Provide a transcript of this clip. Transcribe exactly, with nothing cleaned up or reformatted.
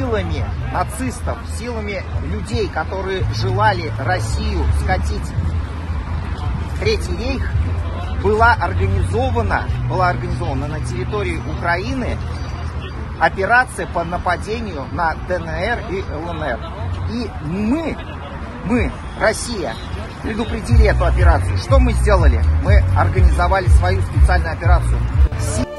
силами нацистов, силами людей, которые желали Россию скатить в Третий рейх, была организована, была организована на территории Украины операция по нападению на ДНР и ЛНР. И мы, мы, Россия, предупредили эту операцию. Что мы сделали? Мы организовали свою специальную операцию.